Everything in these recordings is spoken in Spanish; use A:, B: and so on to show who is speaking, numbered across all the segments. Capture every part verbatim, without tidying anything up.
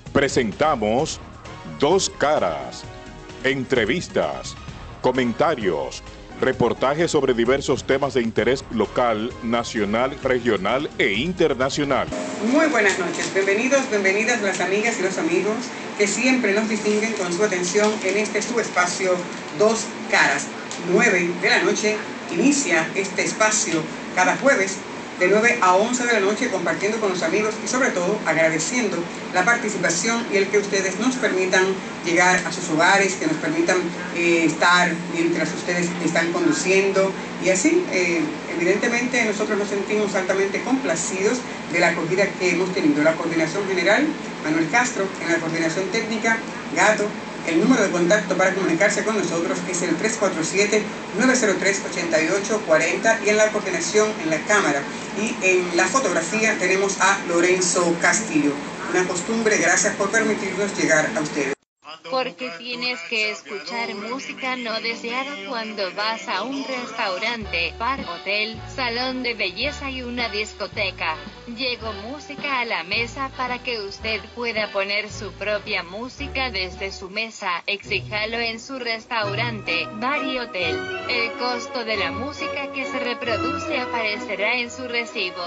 A: Presentamos Dos Caras, entrevistas, comentarios, reportajes sobre diversos temas de interés local, nacional, regional e internacional.
B: Muy buenas noches, bienvenidos, bienvenidas las amigas y los amigos que siempre nos distinguen con su atención en este su espacio Dos Caras. nueve de la noche inicia este espacio cada jueves de nueve a once de la noche, compartiendo con los amigos y sobre todo agradeciendo la participación y el que ustedes nos permitan llegar a sus hogares, que nos permitan eh, estar mientras ustedes están conduciendo y así, eh, evidentemente nosotros nos sentimos altamente complacidos de la acogida que hemos tenido. La coordinación general, Manuel Castro, en la coordinación técnica, Gato. El número de contacto para comunicarse con nosotros es el tres cuatro siete, nueve cero tres, ocho ocho cuatro cero y en la coordinación en la cámara y en la fotografía tenemos a Lorenzo Castillo. Una costumbre, gracias por permitirnos llegar a ustedes.
C: Porque tienes que escuchar música no deseada cuando vas a un restaurante, bar, hotel, salón de belleza y una discoteca. Llegó música a la mesa para que usted pueda poner su propia música desde su mesa. Exíjalo en su restaurante, bar y hotel. El costo de la música que se reproduce aparecerá en su recibo.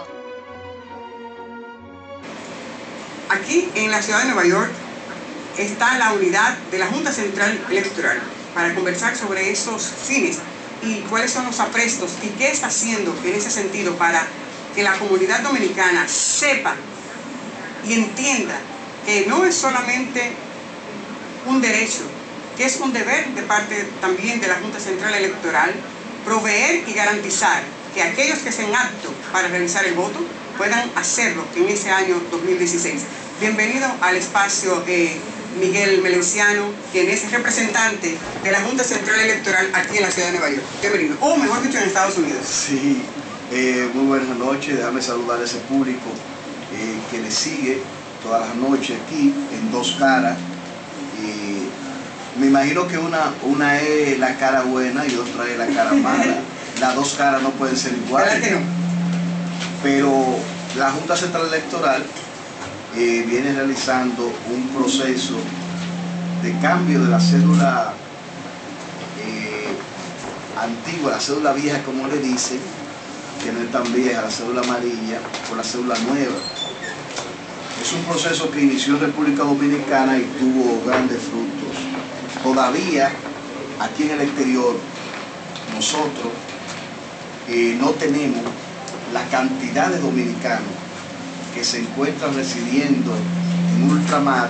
B: Aquí en la ciudad de Nueva York está la unidad de la Junta Central Electoral para conversar sobre esos fines y cuáles son los aprestos y qué está haciendo en ese sentido para que la comunidad dominicana sepa y entienda que no es solamente un derecho, que es un deber de parte también de la Junta Central Electoral proveer y garantizar que aquellos que sean aptos para realizar el voto puedan hacerlo en ese año dos mil dieciséis. Bienvenido al espacio eh, Miguel Melenciano, quien es representante de la Junta Central Electoral aquí en la ciudad de Nueva York. Bienvenido, o mejor dicho, en Estados Unidos.
D: Sí, eh, muy buenas noches, déjame saludar a ese público eh, que le sigue todas las noches aquí en Dos Caras. Eh, me imagino que una, una es la cara buena y otra es la cara mala. Las dos caras no pueden ser iguales.
B: ¿Verdad que no?
D: Pero la Junta Central Electoral Eh, viene realizando un proceso de cambio de la cédula eh, antigua, la cédula vieja como le dicen, que no es tan vieja, la cédula amarilla, por la cédula nueva. Es un proceso que inició en República Dominicana y tuvo grandes frutos. Todavía aquí en el exterior nosotros eh, no tenemos la cantidad de dominicanos que se encuentran residiendo en ultramar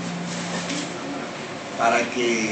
D: para que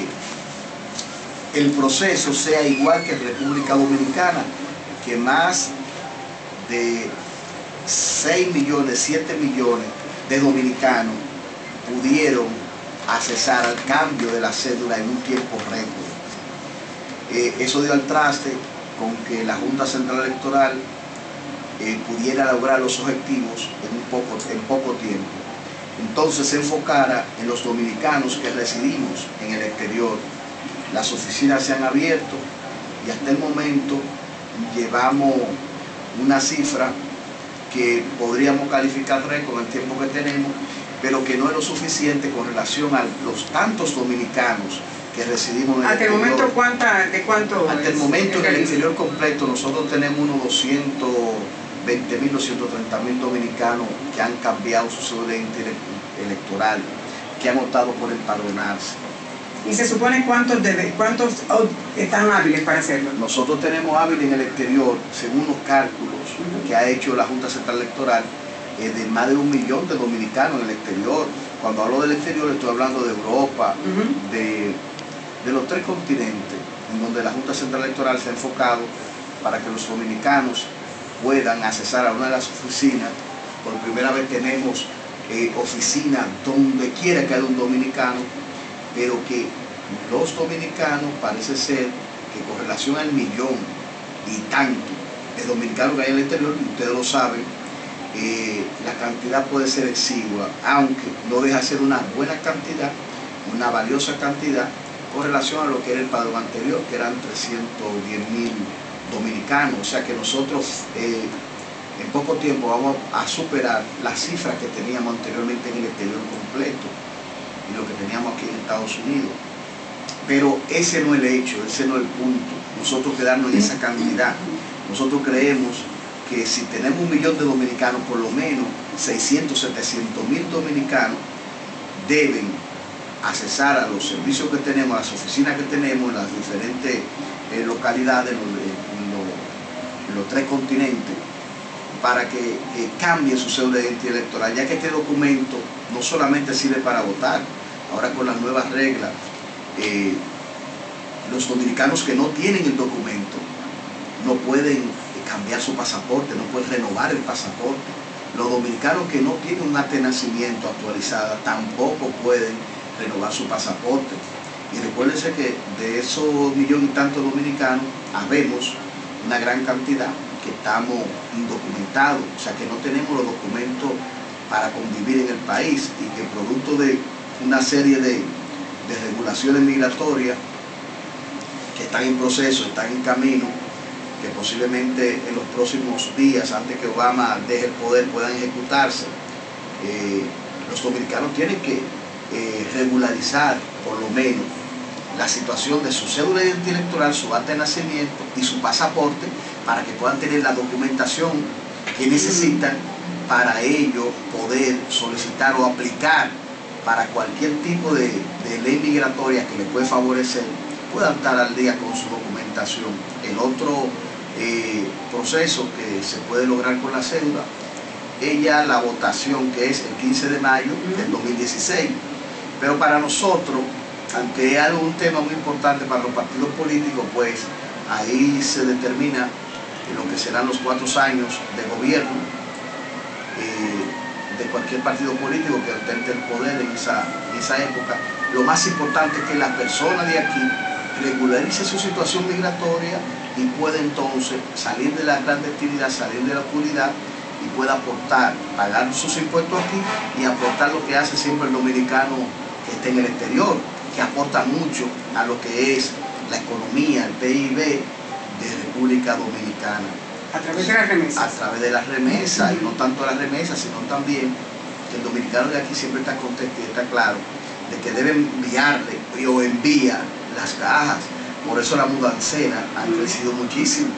D: el proceso sea igual que en República Dominicana, que más de seis millones, siete millones de dominicanos pudieron accesar al cambio de la cédula en un tiempo récord. Eh, eso dio al traste con que la Junta Central Electoral Eh, pudiera lograr los objetivos en, un poco, en poco tiempo. Entonces se enfocara en los dominicanos que residimos en el exterior. Las oficinas se han abierto y hasta el momento llevamos una cifra que podríamos calificar récord en el tiempo que tenemos, pero que no es lo suficiente con relación a los tantos dominicanos que residimos en el
B: ¿Hasta el
D: exterior.
B: momento cuánta, de cuánto?
D: Hasta el momento en el exterior completo nosotros tenemos unos doscientos veinte mil, doscientos treinta mil dominicanos que han cambiado su cédula electoral, que han optado por empadronarse.
B: ¿Y se supone cuántos, debe, cuántos están hábiles para hacerlo?
D: Nosotros tenemos hábiles en el exterior, según los cálculos uh-huh. que ha hecho la Junta Central Electoral, eh, de más de un millón de dominicanos en el exterior. Cuando hablo del exterior estoy hablando de Europa, uh-huh. de, de los tres continentes, en donde la Junta Central Electoral se ha enfocado para que los dominicanos puedan accesar a una de las oficinas. Por primera vez tenemos eh, oficinas donde quiera que haya un dominicano, pero que los dominicanos parece ser que con relación al millón y tanto de dominicanos que hay en el exterior, ustedes lo saben, eh, la cantidad puede ser exigua, aunque no deja de ser una buena cantidad, una valiosa cantidad con relación a lo que era el padrón anterior, que eran trescientos diez mil dominicanos. O sea que nosotros eh, en poco tiempo vamos a superar las cifras que teníamos anteriormente en el exterior completo. Estados Unidos. Pero ese no es el hecho, ese no es el punto. Nosotros quedarnos en esa cantidad. Nosotros creemos que si tenemos un millón de dominicanos, por lo menos seiscientos, setecientos mil dominicanos deben accesar a los servicios que tenemos, a las oficinas que tenemos en las diferentes eh, localidades, en los, en, los, en los tres continentes, para que eh, cambie su cédula de identidad electoral, ya que este documento no solamente sirve para votar. Ahora con las nuevas reglas, eh, los dominicanos que no tienen el documento no pueden cambiar su pasaporte, no pueden renovar el pasaporte. Los dominicanos que no tienen un acta de nacimiento actualizada tampoco pueden renovar su pasaporte. Y recuérdense que de esos millón y tantos dominicanos, habemos una gran cantidad que estamos indocumentados, o sea que no tenemos los documentos para convivir en el país, y que producto de una serie de, de regulaciones migratorias que están en proceso, están en camino, que posiblemente en los próximos días, antes que Obama deje el poder, puedan ejecutarse, eh, los dominicanos tienen que eh, regularizar por lo menos la situación de su cédula de identidad electoral, su acta de nacimiento y su pasaporte, para que puedan tener la documentación que necesitan para ellos poder solicitar o aplicar para cualquier tipo de, de ley migratoria que les puede favorecer, puedan estar al día con su documentación. El otro eh, proceso que se puede lograr con la cédula es ya la votación, que es el quince de mayo del dos mil dieciséis. Pero para nosotros, aunque es un tema muy importante para los partidos políticos, pues ahí se determina lo que serán los cuatro años de gobierno eh, de cualquier partido político que ostente el poder en esa, en esa época. Lo más importante es que la persona de aquí regularice su situación migratoria y pueda entonces salir de la clandestinidad, salir de la oscuridad, y pueda aportar, pagar sus impuestos aquí y aportar lo que hace siempre el dominicano que esté en el exterior, que aporta mucho a lo que es la economía, el P I B de República Dominicana.
B: A través de las remesas.
D: A través de las remesas, y no tanto las remesas, sino también que el dominicano de aquí siempre está contento y está claro de que debe enviarle o envía las cajas. Por eso la mudancera ha crecido muchísimo.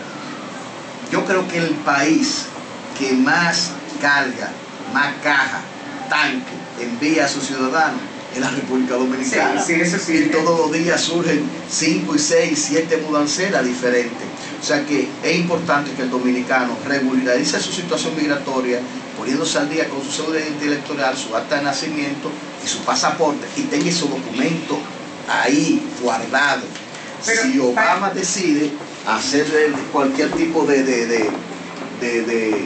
D: Yo creo que el país que más carga, más caja, tanque envía a sus ciudadanos es la República Dominicana.
B: Sí, sí, eso sí.
D: Y todos los días surgen cinco y seis, siete mudanceras diferentes. O sea que es importante que el dominicano regularice su situación migratoria, poniéndose al día con su cédula de identidad electoral, su acta de nacimiento y su pasaporte, y tenga esos documentos ahí guardados.
B: Pero,
D: si Obama
B: para...
D: decide hacer cualquier tipo de, de, de, de, de,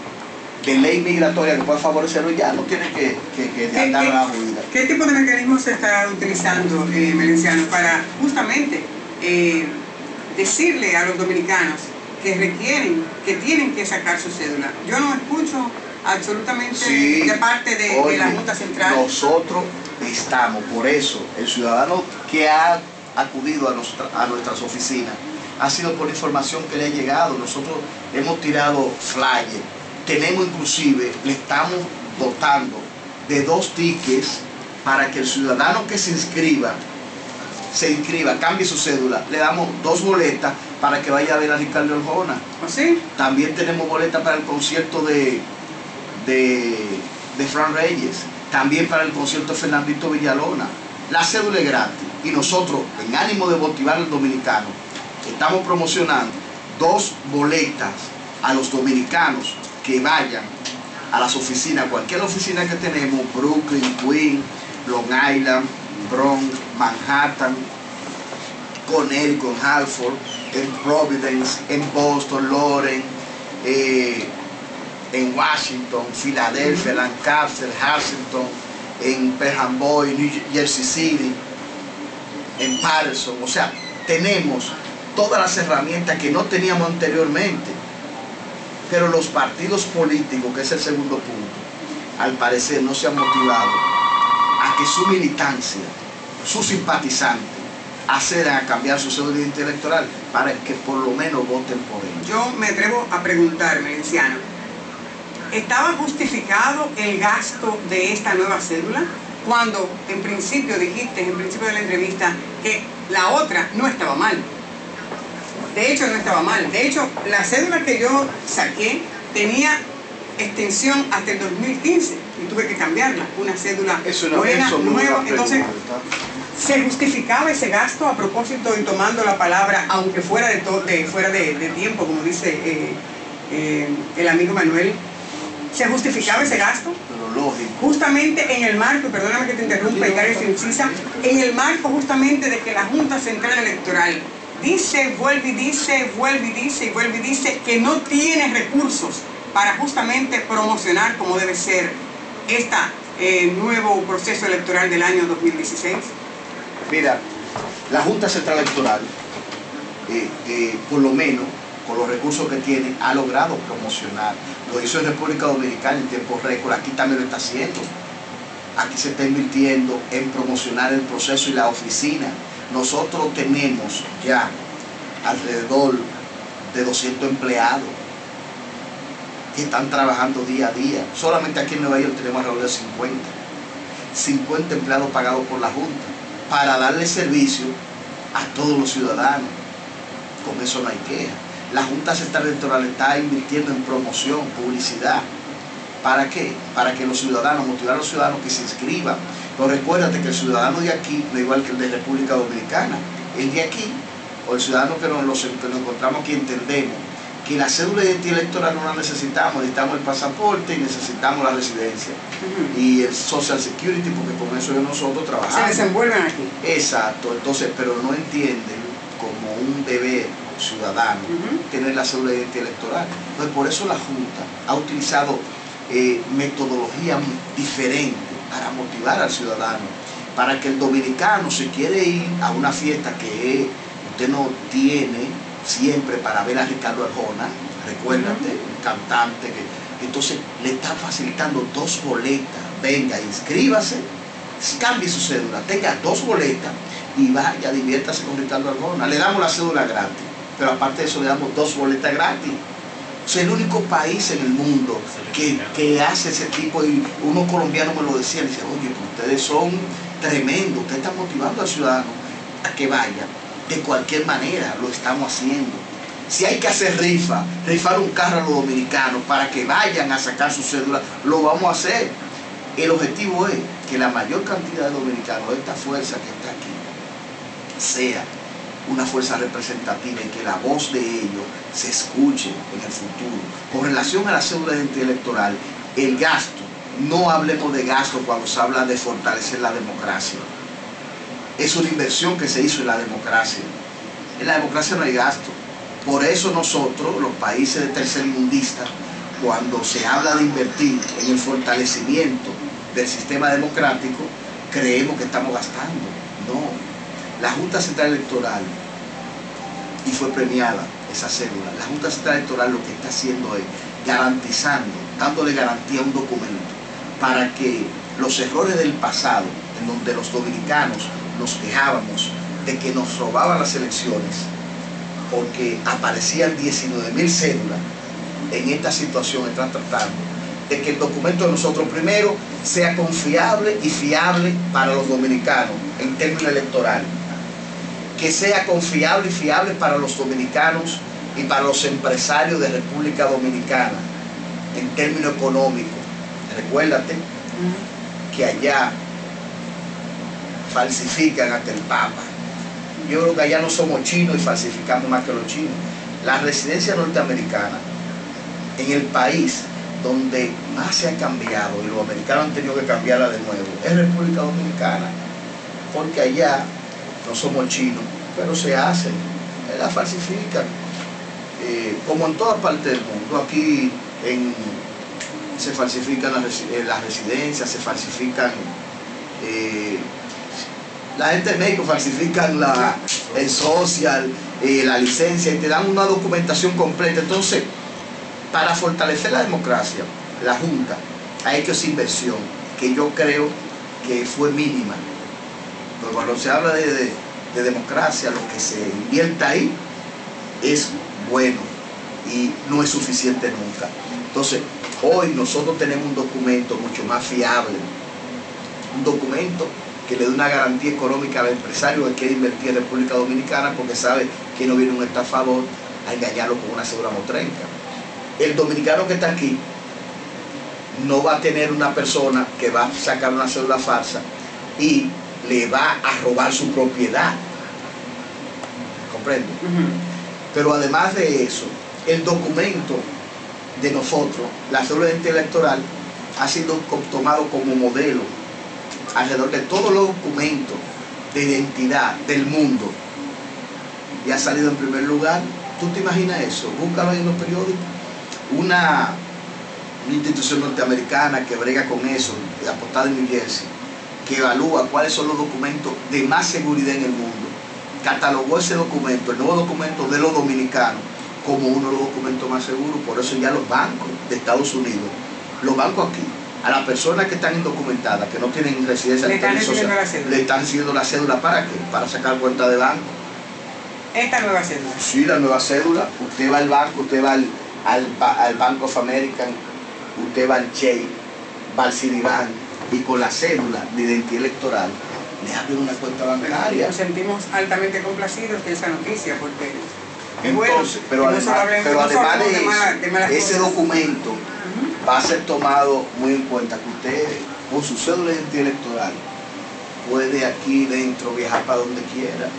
D: de ley migratoria que pueda favorecerlo, ya no tiene que, que, que andar a la huida.
B: ¿Qué tipo de mecanismos se está utilizando, eh, Merenciano, para justamente eh, decirle a los dominicanos que requieren, que tienen que sacar su cédula? Yo no escucho absolutamente
D: sí,
B: de parte de,
D: oye,
B: de la Junta Central.
D: Nosotros estamos, por eso, el ciudadano que ha acudido a, nuestra, a nuestras oficinas ha sido por información que le ha llegado. Nosotros hemos tirado flyers, tenemos inclusive, le estamos dotando de dos tickets para que el ciudadano que se inscriba, se inscriba, cambie su cédula. Le damos dos boletas para que vaya a ver a Ricardo Arjona.
B: ¿Oh, sí?
D: También tenemos boletas para el concierto de, de, de Fran Reyes, también para el concierto de Fernandito Villalona. La cédula es gratis, y nosotros, en ánimo de motivar al dominicano, estamos promocionando dos boletas a los dominicanos que vayan a las oficinas, cualquier oficina que tenemos, Brooklyn, Queens, Long Island, Bronx, Manhattan, Connecticut, Hartford, en Providence, en Boston, Lawrence, eh, en Washington, Filadelfia, Lancaster, Harrington, en Pelham Boy, New Jersey City, en Patterson. O sea, tenemos todas las herramientas que no teníamos anteriormente, pero los partidos políticos, que es el segundo punto, al parecer no se han motivado a que su militancia, sus simpatizantes, accedan a cambiar su cédula de identidad electoral para que por lo menos voten por ellos.
B: Yo me atrevo a preguntar, Merenciano, ¿estaba justificado el gasto de esta nueva cédula? cuando en principio dijiste, en principio de la entrevista, que la otra no estaba mal. De hecho, no estaba mal. De hecho, la cédula que yo saqué tenía extensión hasta el dos mil quince y tuve que cambiarla. Una cédula
D: eso no,
B: buena,
D: eso no
B: nueva.
D: era
B: Entonces,
D: pregunta.
B: ¿se justificaba ese gasto a propósito y tomando la palabra, aunque fuera de, to de, fuera de, de tiempo, como dice eh, eh, el amigo Manuel? ¿Se justificaba ese gasto?
D: Pero lógico.
B: Justamente en el marco, perdóname que te interrumpa y que eres incisa, en el marco justamente de que la Junta Central Electoral dice, vuelve y dice, vuelve y dice y vuelve y dice que no tiene recursos para justamente promocionar como debe ser este eh, nuevo proceso electoral del año dos mil dieciséis.
D: Mira, la Junta Central Electoral, eh, eh, por lo menos, con los recursos que tiene, ha logrado promocionar. Lo hizo en República Dominicana en tiempo récord, aquí también lo está haciendo. Aquí se está invirtiendo en promocionar el proceso y la oficina. Nosotros tenemos ya alrededor de doscientos empleados que están trabajando día a día. Solamente aquí en Nueva York tenemos alrededor de cincuenta. cincuenta empleados pagados por la Junta para darle servicio a todos los ciudadanos. Con eso no hay queja. La Junta Central Electoral está invirtiendo en promoción, publicidad. ¿Para qué? Para que los ciudadanos, motivar a los ciudadanos que se inscriban. Pero recuérdate que el ciudadano de aquí no es igual que el de República Dominicana. El de aquí, o el ciudadano que nos, los, que nos encontramos aquí, entendemos que la cédula de identidad electoral no la necesitamos, necesitamos el pasaporte y necesitamos la residencia. Uh-huh. Y el Social Security, porque con eso nosotros trabajamos.
B: Se desenvuelven aquí.
D: Exacto, entonces, pero no entienden como un deber ciudadano uh-huh. tener la cédula de identidad electoral. Entonces, por eso la Junta ha utilizado eh, metodologías diferentes para motivar al ciudadano, para que el dominicano, si quiere ir a una fiesta que usted no tiene siempre para ver a Ricardo Arjona, recuérdate, uh-huh. un cantante, que entonces le está facilitando dos boletas, venga, inscríbase, cambie su cédula, tenga dos boletas y vaya, diviértase con Ricardo Arjona. Le damos la cédula gratis, pero aparte de eso le damos dos boletas gratis. Es el único país en el mundo que, que hace ese tipo, y unos colombianos me lo decían, decían, oye, pues ustedes son tremendos, ustedes están motivando al ciudadano a que vaya. De cualquier manera lo estamos haciendo. Si hay que hacer rifa, rifar un carro a los dominicanos para que vayan a sacar su cédula, lo vamos a hacer. El objetivo es que la mayor cantidad de dominicanos, esta fuerza que está aquí, sea una fuerza representativa y que la voz de ellos se escuche en el futuro. Con relación a la cédula de identidad electoral, el gasto, no hablemos de gasto cuando se habla de fortalecer la democracia. Es una inversión que se hizo en la democracia. En la democracia no hay gasto. Por eso nosotros, los países de tercermundistas, cuando se habla de invertir en el fortalecimiento del sistema democrático, creemos que estamos gastando. No. La Junta Central Electoral, y fue premiada esa cédula, la Junta Central Electoral lo que está haciendo es garantizando, dándole garantía a un documento para que los errores del pasado, en donde los dominicanos nos quejábamos de que nos robaban las elecciones porque aparecían diecinueve mil cédulas, en esta situación están tratando de que el documento de nosotros primero sea confiable y fiable para los dominicanos en términos electorales, que sea confiable y fiable para los dominicanos y para los empresarios de República Dominicana en términos económicos. Recuérdate que allá falsifican hasta el Papa. Yo creo que allá no somos chinos y falsificamos más que los chinos. La residencia norteamericana, en el país donde más se ha cambiado, y los americanos han tenido que cambiarla de nuevo, es República Dominicana, porque allá no somos chinos, pero se hacen, la falsifican, eh, como en toda parte del mundo. Aquí en, se falsifican las, las residencias, se falsifican, eh, la gente de México falsifican la, el social, eh, la licencia, y te dan una documentación completa. Entonces, para fortalecer la democracia, la Junta ha hecho esa inversión, que yo creo que fue mínima. Pero cuando se habla de, de, de democracia, lo que se invierta ahí es bueno y no es suficiente nunca. Entonces, hoy nosotros tenemos un documento mucho más fiable, un documento que le dé una garantía económica al empresario que quiere invertir en República Dominicana porque sabe que no viene un estafador a engañarlo con una cédula motrenca. El dominicano que está aquí no va a tener una persona que va a sacar una cédula falsa y le va a robar su propiedad. ¿Comprende? Uh-huh. Pero además de eso, el documento de nosotros, la cédula de identidad electoral, ha sido tomado como modelo alrededor de todos los documentos de identidad del mundo y ha salido en primer lugar. ¿Tú te imaginas eso? Búscalo ahí en los periódicos. Una, una institución norteamericana que brega con eso, apostada en New Jersey, que evalúa cuáles son los documentos de más seguridad en el mundo, catalogó ese documento, el nuevo documento de los dominicanos, como uno de los documentos más seguros. Por eso ya los bancos de Estados Unidos, los bancos aquí, a las personas que están indocumentadas, que no tienen residencia,
B: le están
D: social, le están haciendo la cédula. ¿Para qué? Para sacar cuenta de banco.
B: ¿Esta nueva cédula?
D: Sí, la nueva cédula. Usted va al banco, usted va al, al, al Bank of America, usted va al Chase, va al Citibank, y con la cédula de identidad electoral le abren una cuenta bancaria.
B: Nos sentimos altamente complacidos de esa noticia, porque
D: entonces,
B: bueno,
D: pero
B: no
D: además,
B: hablemos,
D: pero
B: no
D: además de,
B: de, mala, de malas
D: ese
B: cosas.
D: documento uh-huh. va a ser tomado muy en cuenta que usted con su cédula de identidad electoral puede aquí dentro viajar para donde quiera.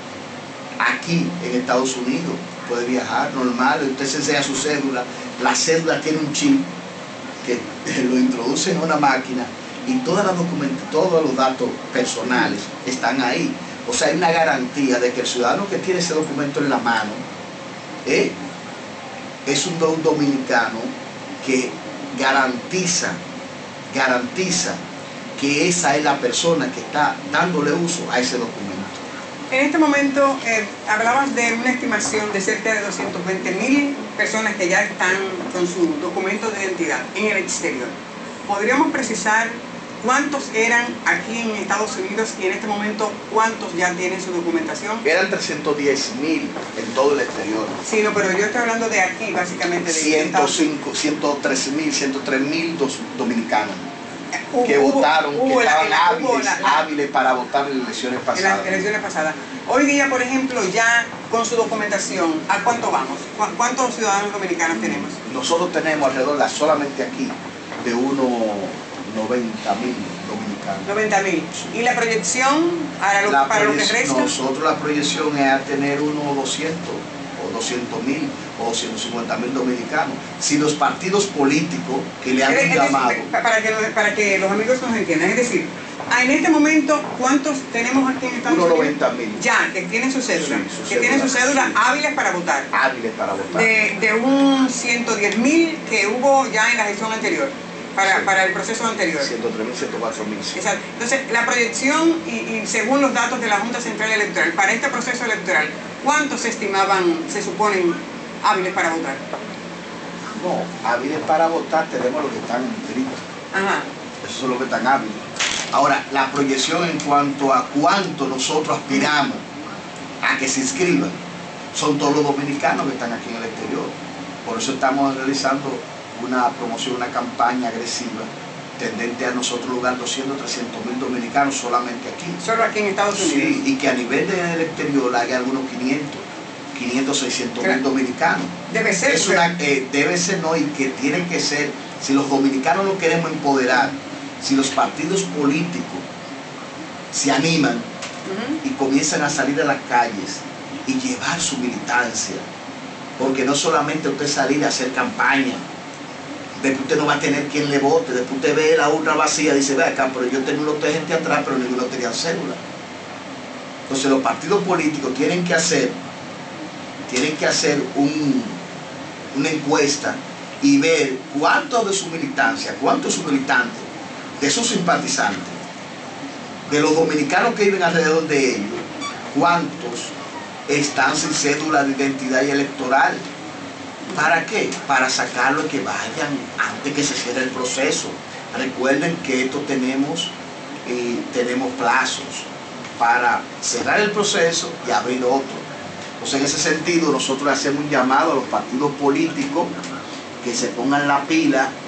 D: Aquí en Estados Unidos puede viajar normal, usted se enseña su cédula, la cédula tiene un chip que lo introduce en una máquina y todas las documentos, todos los datos personales están ahí. O sea, hay una garantía de que el ciudadano que tiene ese documento en la mano eh, es un, un dominicano que garantiza, garantiza que esa es la persona que está dándole uso a ese documento.
B: En este momento eh, hablabas de una estimación de cerca de doscientas veinte mil personas que ya están con su documento de identidad en el exterior. ¿Podríamos precisar cuántos eran aquí en Estados Unidos y en este momento cuántos ya tienen su documentación?
D: Eran trescientos diez mil en todo el exterior.
B: Sí, no, pero yo estoy hablando de aquí, básicamente. De
D: ciento cinco, ciento trece mil, ciento tres mil dominicanos
B: hubo,
D: que votaron,
B: hubo,
D: que estaban
B: la,
D: hábiles,
B: la, la,
D: hábiles para votar en las elecciones pasadas.
B: En las elecciones pasadas. Hoy día, por ejemplo, ya con su documentación, ¿a cuánto vamos? ¿Cuántos ciudadanos dominicanos tenemos?
D: Nosotros tenemos alrededor, de, solamente aquí, de unos noventa mil dominicanos.
B: noventa mil. ¿Y la proyección para lo,
D: la
B: para lo que resta?
D: Nosotros la proyección es a tener unos doscientos o doscientos mil o doscientos cincuenta mil dominicanos. Si los partidos políticos que le han
B: es,
D: llamado...
B: Es decir, para, que, para que los amigos nos entiendan, es decir, en este momento, ¿cuántos tenemos aquí en Estados Unidos?
D: noventa mil.
B: Ya, que tienen su cédula.
D: Sí, su
B: que
D: cédula,
B: tienen su cédula
D: sí.
B: hábiles para votar.
D: Hábiles para votar.
B: De, de un ciento diez mil que hubo ya en la gestión anterior. Para, sí. para el proceso anterior.
D: ciento tres mil, ciento cuatro mil. Sí.
B: Exacto. Entonces, la proyección, y, y según los datos de la Junta Central Electoral, para este proceso electoral, ¿cuántos se estimaban, se suponen, hábiles para votar?
D: No, hábiles para votar tenemos los que están inscritos.
B: Ajá.
D: Esos son los que están hábiles. Ahora, la proyección en cuanto a cuánto nosotros aspiramos a que se inscriban, son todos los dominicanos que están aquí en el exterior. Por eso estamos realizando una promoción, una campaña agresiva tendente a nosotros lograr doscientos, trescientos mil dominicanos solamente aquí.
B: Solo aquí en Estados Unidos.
D: Sí, y que a nivel del exterior haya algunos quinientos, quinientos, seiscientos mil dominicanos.
B: Debe ser.
D: Es una, eh, debe ser, no, y que tiene que ser, si los dominicanos nos queremos empoderar, si los partidos políticos se animan uh-huh. y comienzan a salir a las calles y llevar su militancia, porque no solamente usted salir a hacer campaña, después usted no va a tener quien le vote, después usted ve la urna vacía y dice, ve acá, pero yo tenía unos gente atrás, pero ninguno tenía cédula. Entonces los partidos políticos tienen que hacer, tienen que hacer un, una encuesta y ver cuántos de su militancia, cuántos de sus militantes, de sus simpatizantes, de los dominicanos que viven alrededor de ellos, cuántos están sin cédula de identidad y electoral. ¿Para qué? Para sacarlo y que vayan antes que se cierre el proceso. Recuerden que esto tenemos, eh, tenemos plazos para cerrar el proceso y abrir otro. Entonces, en ese sentido, nosotros hacemos un llamado a los partidos políticos que se pongan la pila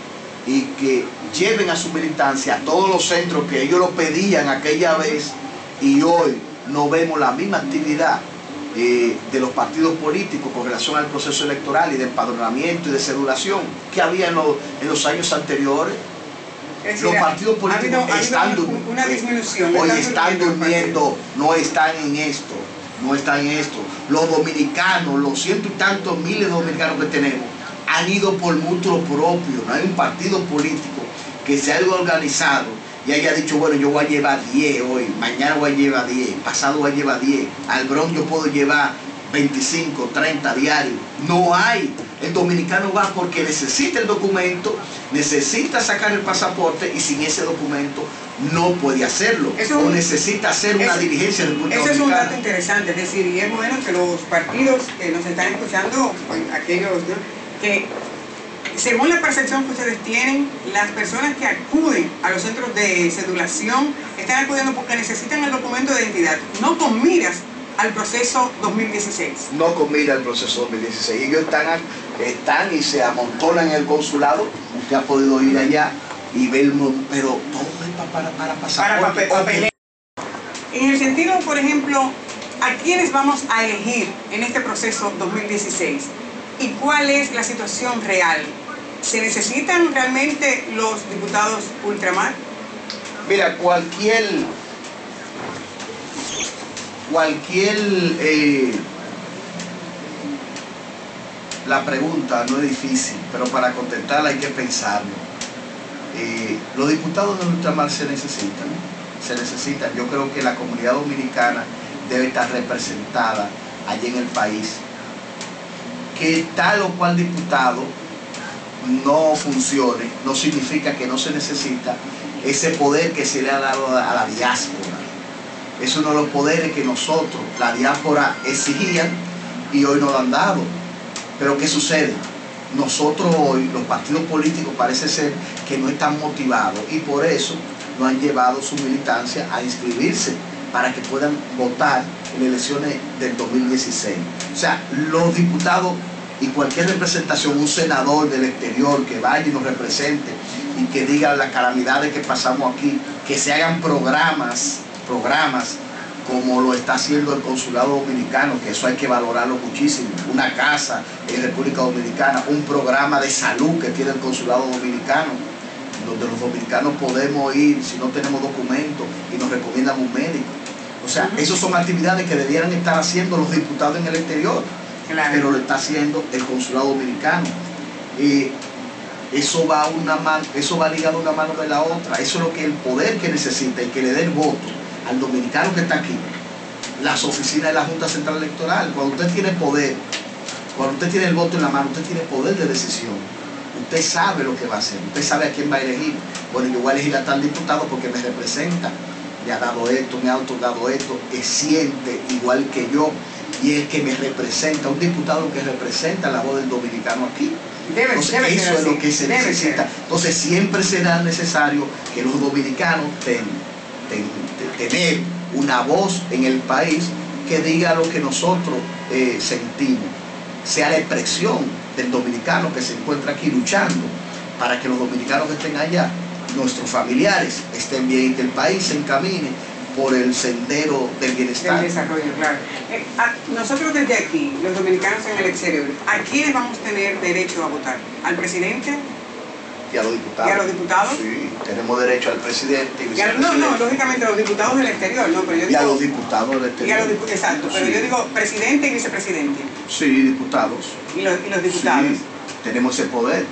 D: y que lleven a su militancia a todos los centros que ellos lo pedían aquella vez, y hoy no vemos la misma actividad eh, de los partidos políticos con relación al proceso electoral y de empadronamiento y de cedulación que había en, lo, en los años anteriores. Es decir, los partidos políticos ha habido, están ha habido una disminución. Hoy están durmiendo, no están en esto, no están en esto. Los dominicanos, los ciento y tantos miles de dominicanos que tenemos, han ido por mutuo propio. No hay un partido político que se haya organizado y haya dicho, bueno, yo voy a llevar diez hoy, mañana voy a llevar diez, pasado voy a llevar diez, al Bronx yo puedo llevar veinticinco, treinta diarios. No hay. El dominicano va porque necesita el documento, necesita sacar el pasaporte, y sin ese documento no puede hacerlo. Eso, o necesita hacer una eso, diligencia de República
B: Eso
D: Dominicana.
B: Es un dato interesante, es decir, y es bueno que los partidos que nos están escuchando, aquellos, ¿no?, que según la percepción que ustedes tienen, las personas que acuden a los centros de cedulación están acudiendo porque necesitan el documento de identidad, no con miras al proceso dos mil dieciséis.
D: No con mira al proceso dos mil dieciséis. Ellos están, están y se amontonan en el consulado. Usted ha podido ir allá y ver, pero todo es para, para pasar.
B: Para papel, papel. En el sentido, por ejemplo, ¿a quiénes vamos a elegir en este proceso dos mil dieciséis? ¿Y cuál es la situación real? ¿Se necesitan realmente los diputados ultramar?
D: Mira, cualquier... Cualquier... Eh, la pregunta no es difícil, pero para contestarla hay que pensarlo. Eh, los diputados del ultramar se necesitan, se necesitan. Yo creo que la comunidad dominicana debe estar representada allí en el país. Que tal o cual diputado no funcione, no significa que no se necesita ese poder que se le ha dado a la diáspora. Es uno de los poderes que nosotros, la diáspora, exigían y hoy nos lo han dado. Pero ¿qué sucede? Nosotros hoy, los partidos políticos, parece ser que no están motivados y por eso no han llevado su militancia a inscribirse para que puedan votar en elecciones del dos mil dieciséis. O sea, los diputados y cualquier representación, un senador del exterior que vaya y nos represente y que diga las calamidades que pasamos aquí, que se hagan programas, programas como lo está haciendo el consulado dominicano, que eso hay que valorarlo muchísimo, una casa en República Dominicana, un programa de salud que tiene el consulado dominicano, donde los dominicanos podemos ir si no tenemos documentos y nos recomiendan un médico. O sea, uh-huh. Esas son actividades que debieran estar haciendo los diputados en el exterior, claro. Pero lo está haciendo el consulado dominicano. Y eso va, una mano, eso va ligado una mano de la otra. Eso es lo que el poder que necesita y que le dé el voto al dominicano que está aquí. Las oficinas de la Junta Central Electoral. Cuando usted tiene poder, cuando usted tiene el voto en la mano, usted tiene poder de decisión. Usted sabe lo que va a hacer, usted sabe a quién va a elegir. Bueno, yo voy a elegir a tal diputado porque me representa, me ha dado esto, me ha otorgado esto, que siente igual que yo y es que me representa, un diputado que representa la voz del dominicano aquí.
B: Debe,
D: Entonces
B: debe
D: eso es así. Lo que se debe necesita. Ser. Entonces siempre será necesario que los dominicanos tengan ten, ten, tener una voz en el país que diga lo que nosotros eh, sentimos, sea la expresión del dominicano que se encuentra aquí luchando para que los dominicanos que estén allá, nuestros familiares, estén bien y que el país se encamine por el sendero del bienestar.
B: Del desarrollo, claro. Eh, a, nosotros desde aquí, los dominicanos en el exterior, ¿a quiénes vamos a tener derecho a votar? ¿Al presidente?
D: Y a los diputados.
B: ¿Y a los diputados?
D: Sí, tenemos derecho al presidente y,
B: y a, No, no, lógicamente a los diputados del exterior, no, pero yo digo...
D: Y a los diputados del exterior.
B: Y a los diputados, exacto, pero sí. Yo digo presidente y vicepresidente.
D: Sí, diputados.
B: ¿Y los, y los diputados?
D: Sí, tenemos ese poder.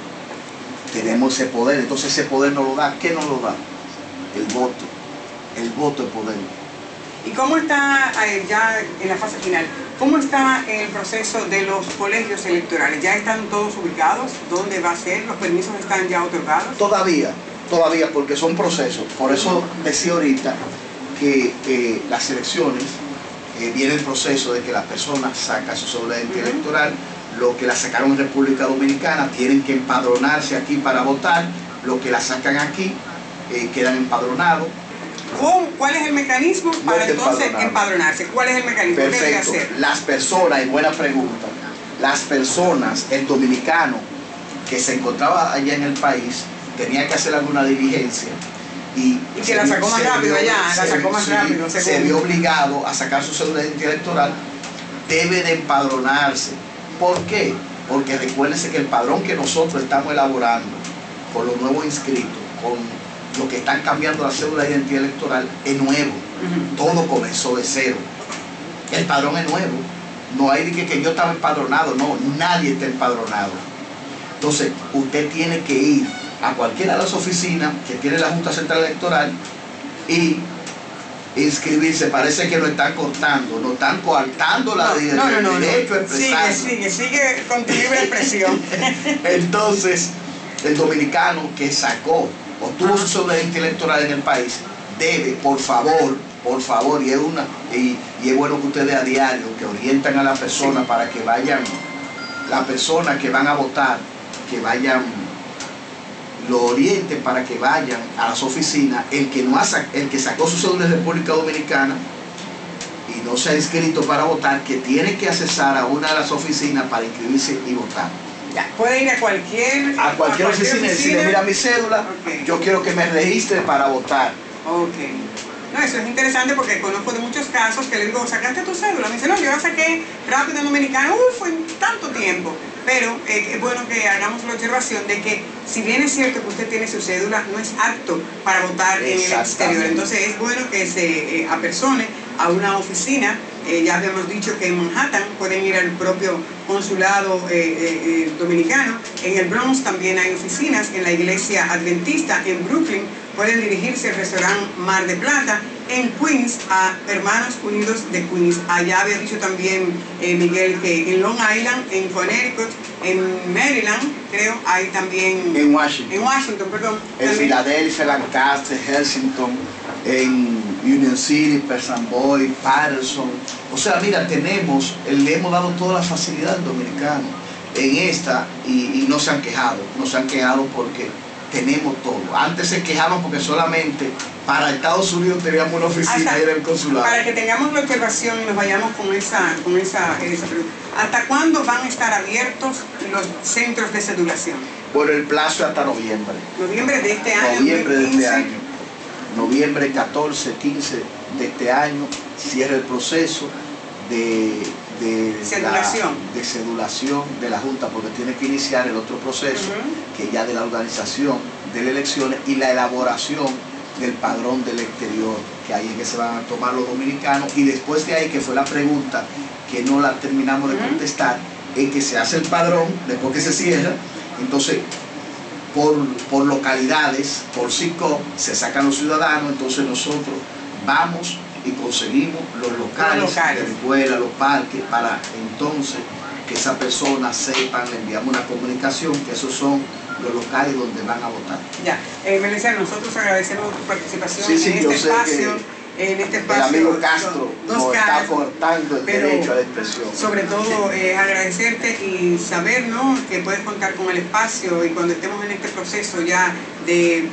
D: Tenemos ese poder, entonces ese poder nos lo da. ¿Qué nos lo da? El voto. El voto es poder.
B: ¿Y cómo está, eh, ya en la fase final, cómo está el proceso de los colegios electorales? ¿Ya están todos ubicados? ¿Dónde va a ser? ¿Los permisos están ya otorgados?
D: Todavía, todavía, porque son procesos. Por eso decía ahorita que eh, las elecciones, eh, viene el proceso de que las personas sacan su cédula de identidad uh-huh. electoral, lo que la sacaron en República Dominicana, tienen que empadronarse aquí para votar, lo que la sacan aquí, eh, quedan empadronados.
B: ¿Cuál es el mecanismo para no entonces empadronarse? ¿Cuál es el mecanismo?
D: Perfecto.
B: ¿Qué debe hacer?
D: Las personas, y buena pregunta, las personas, el dominicano que se encontraba allá en el país, tenía que hacer alguna diligencia y,
B: y que la sacó más rápido allá, la sacó más
D: sí,
B: rápido.
D: Se vio obligado a sacar su cédula de identidad electoral, debe de empadronarse. ¿Por qué? Porque recuérdense que el padrón que nosotros estamos elaborando con los nuevos inscritos, con los que están cambiando la cédula de identidad electoral, es nuevo. Uh-huh. Todo comenzó de cero. El padrón es nuevo. No hay de que, que yo estaba empadronado, no, nadie está empadronado. Entonces, usted tiene que ir a cualquiera de las oficinas que tiene la Junta Central Electoral y inscribirse. Parece que lo están cortando, no están coartando la no,
B: no, no, no,
D: derecho
B: no.
D: a expresar.
B: Sigue, sigue, sigue con tu libre expresión.
D: Entonces, el dominicano que sacó, obtuvo su cédula de identidad electoral en el país, debe, por favor, por favor, y es, una, y, y es bueno que ustedes a diario, que orientan a la persona sí. para que vayan, las personas que van a votar, que vayan, lo orienten para que vayan a las oficinas. El que, no ha, el que sacó su cédula de República Dominicana y no se ha inscrito para votar, que tiene que accesar a una de las oficinas para inscribirse y votar.
B: Ya, puede ir a cualquier,
D: a cualquier, a cualquier oficina, oficina y decirle, mira mi cédula, okay. yo quiero que me registre para votar.
B: Okay. No, eso es interesante porque conozco de muchos casos que le digo, ¿sacaste tu cédula? Me dice, no, yo la saqué rápido en Dominicana, uy, fue en tanto tiempo. Pero eh, es bueno que hagamos la observación de que, si bien es cierto que usted tiene su cédula, no es apto para votar en el exterior. Entonces es bueno que se eh, apersone a una oficina. Eh, ya habíamos dicho que en Manhattan pueden ir al propio consulado eh, eh, eh, dominicano. En el Bronx también hay oficinas, en la iglesia adventista, en Brooklyn pueden dirigirse al restaurante Mar de Plata, en Queens a Hermanos Unidos de Queens. Allá había dicho también eh, Miguel que en Long Island, en Connecticut, en Maryland, creo, hay también...
D: En Washington.
B: En Washington, perdón.
D: En también. Filadelfia, Lancaster, Helsinki, en Union City, Perth Amboy, Patterson. O sea, mira, tenemos, le hemos dado todas las facilidades al dominicano en esta y, y no se han quejado. No se han quejado porque tenemos todo. Antes se quejaban porque solamente para Estados Unidos teníamos una oficina y era el consulado.
B: Para que tengamos la observación y nos vayamos con esa, con esa, esa pregunta. ¿Hasta cuándo van a estar abiertos los centros de cedulación?
D: Por el plazo hasta noviembre.
B: Noviembre de este año.
D: Noviembre de este año. Noviembre catorce, quince de este año cierra el proceso de, de,
B: cedulación.
D: La, de cedulación de la Junta, porque tiene que iniciar el otro proceso, uh-huh. que ya de la organización de las elecciones y la elaboración del padrón del exterior, que ahí es que se van a tomar los dominicanos, y después de ahí, que fue la pregunta que no la terminamos de uh-huh. contestar, en que se hace el padrón, después que se cierra, entonces por, por localidades, por C I C O, se sacan los ciudadanos, entonces nosotros vamos y conseguimos los locales, los locales. de la escuela, los parques, para entonces que esa persona sepan, le enviamos una comunicación, que esos son los locales donde van a votar.
B: Ya, eh, Melissa, nosotros agradecemos tu participación
D: sí, sí,
B: en, este espacio, en este espacio.
D: El amigo Castro
B: dos
D: nos
B: caras,
D: está cortando el derecho a la expresión.
B: Sobre todo eh, agradecerte y saber, ¿no?, que puedes contar con el espacio, y cuando estemos en este proceso ya de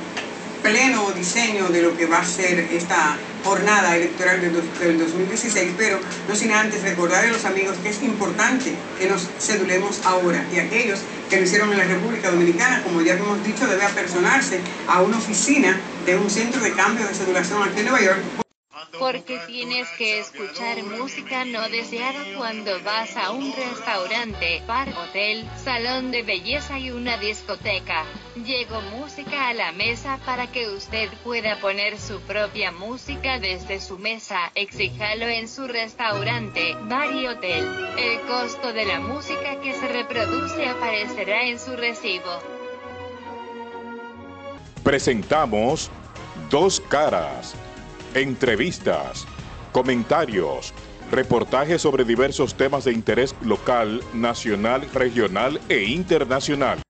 B: pleno diseño de lo que va a ser esta jornada electoral del, del dos mil dieciséis, pero no sin antes recordar a los amigos que es importante que nos cedulemos ahora, y aquellos que lo hicieron en la República Dominicana, como ya hemos dicho, debe apersonarse a una oficina de un centro de cambio de cedulación aquí en Nueva York.
C: Porque tienes que escuchar música no deseada cuando vas a un restaurante, bar, hotel, salón de belleza y una discoteca. Llegó música a la mesa para que usted pueda poner su propia música desde su mesa. Exíjalo en su restaurante, bar y hotel. El costo de la música que se reproduce aparecerá en su recibo.
A: Presentamos Dos Caras. Entrevistas, comentarios, reportajes sobre diversos temas de interés local, nacional, regional e internacional.